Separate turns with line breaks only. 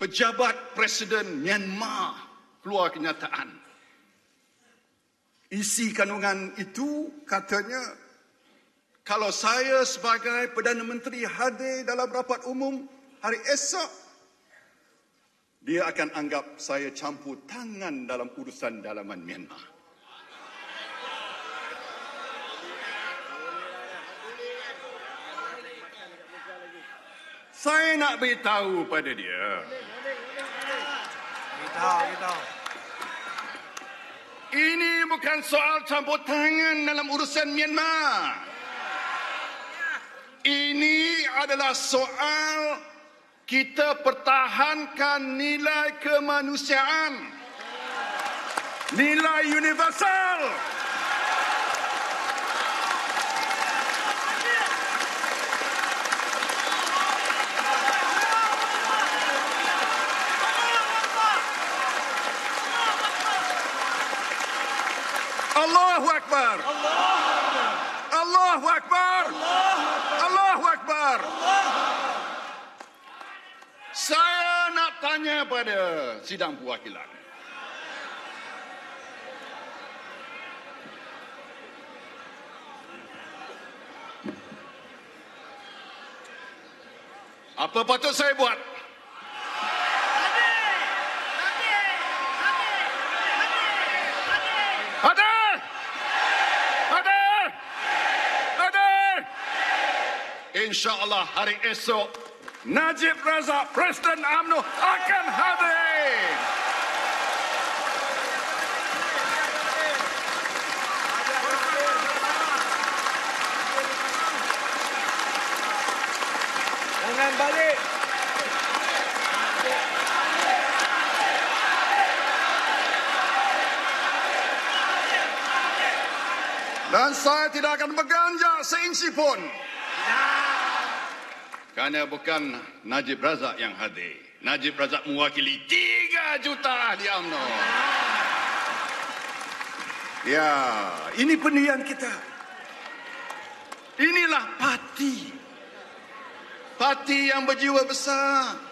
pejabat Presiden Myanmar keluar kenyataan. Isi kandungan itu katanya, kalau saya sebagai Perdana Menteri hadir dalam rapat umum hari esok, dia akan anggap saya campur tangan dalam urusan dalaman Myanmar. Saya nak beritahu pada dia. Beritahu. Ini bukan soal campur tangan dalam urusan Myanmar. Ini adalah soal kita pertahankan nilai kemanusiaan, nilai universal. Allahu Akbar. Allahu Akbar. Allahu Akbar. Saya nak tanya pada sidang perwakilan. Apa patut saya buat? InsyaAllah hari esok Najib Razak, Presiden Umno akan hadir.
Jangan balik.
Dan saya tidak akan berganjak seinci pun. Kerana bukan Najib Razak yang hadir. Najib Razak mewakili 3 juta ahli UMNO. Ya, ini pendirian kita. Inilah parti. Parti yang berjiwa besar.